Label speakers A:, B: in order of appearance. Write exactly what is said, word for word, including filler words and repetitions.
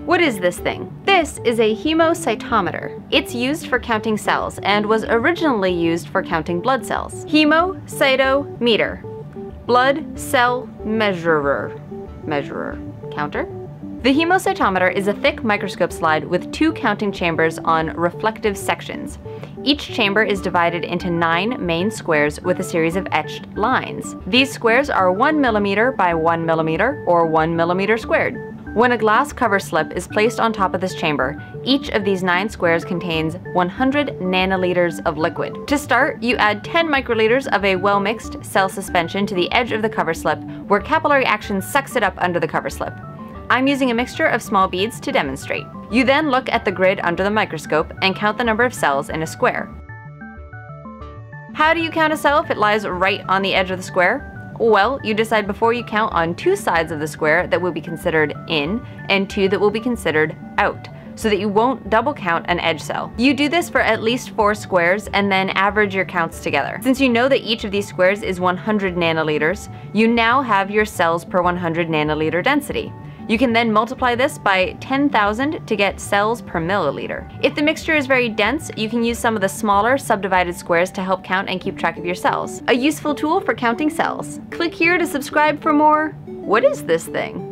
A: What is this thing? This is a hemocytometer. It's used for counting cells and was originally used for counting blood cells. Hemocytometer. Blood cell measurer. Measurer. Counter? The hemocytometer is a thick microscope slide with two counting chambers on reflective sections. Each chamber is divided into nine main squares with a series of etched lines. These squares are one millimeter by one millimeter or one millimeter squared. When a glass cover slip is placed on top of this chamber, each of these nine squares contains one hundred nanoliters of liquid. To start, you add ten microliters of a well-mixed cell suspension to the edge of the cover slip, where capillary action sucks it up under the cover slip. I'm using a mixture of small beads to demonstrate. You then look at the grid under the microscope and count the number of cells in a square. How do you count a cell if it lies right on the edge of the square? Well, you decide before you count on two sides of the square that will be considered in and two that will be considered out, so that you won't double count an edge cell. You do this for at least four squares and then average your counts together. Since you know that each of these squares is one hundred nanoliters, you now have your cells per one hundred nanoliter density. You can then multiply this by ten thousand to get cells per milliliter. If the mixture is very dense, you can use some of the smaller subdivided squares to help count and keep track of your cells. A useful tool for counting cells. Click here to subscribe for more. What is this thing?